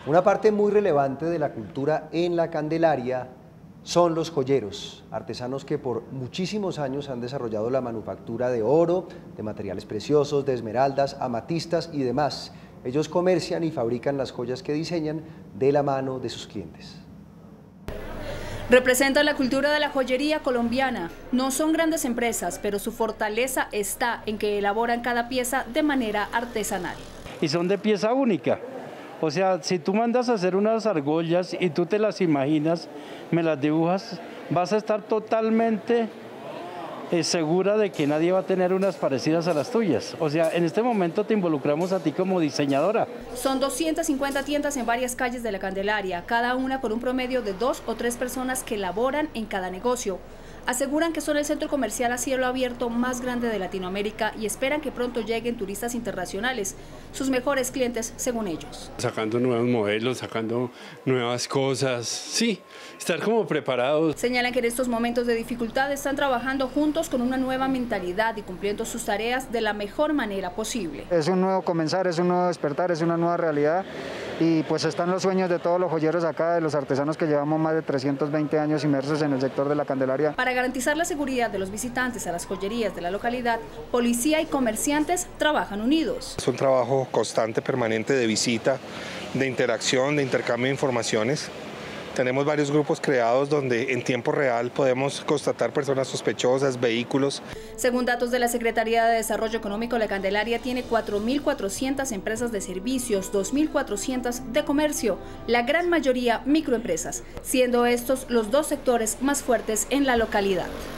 Una parte muy relevante de la cultura en la Candelaria son los joyeros, artesanos que por muchísimos años han desarrollado la manufactura de oro, de materiales preciosos, de esmeraldas, amatistas y demás. Ellos comercian y fabrican las joyas que diseñan de la mano de sus clientes. Representan la cultura de la joyería colombiana. No son grandes empresas, pero su fortaleza está en que elaboran cada pieza de manera artesanal. Y son de pieza única. O sea, si tú mandas a hacer unas argollas y tú te las imaginas, me las dibujas, vas a estar totalmente segura de que nadie va a tener unas parecidas a las tuyas. O sea, en este momento te involucramos a ti como diseñadora. Son 250 tiendas en varias calles de la Candelaria, cada una con un promedio de 2 o 3 personas que laboran en cada negocio. Aseguran que son el centro comercial a cielo abierto más grande de Latinoamérica y esperan que pronto lleguen turistas internacionales, sus mejores clientes según ellos. Sacando nuevos modelos, sacando nuevas cosas, sí, estar como preparados. Señalan que en estos momentos de dificultad están trabajando juntos con una nueva mentalidad y cumpliendo sus tareas de la mejor manera posible. Es un nuevo comenzar, es un nuevo despertar, es una nueva realidad y pues están los sueños de todos los joyeros acá, de los artesanos que llevamos más de 320 años inmersos en el sector de la Candelaria. Para garantizar la seguridad de los visitantes a las joyerías de la localidad, policía y comerciantes trabajan unidos. Es un trabajo constante, permanente de visita, de interacción, de intercambio de informaciones. Tenemos varios grupos creados donde en tiempo real podemos constatar personas sospechosas, vehículos. Según datos de la Secretaría de Desarrollo Económico, la Candelaria tiene 4.400 empresas de servicios, 2.400 de comercio, la gran mayoría microempresas, siendo estos los dos sectores más fuertes en la localidad.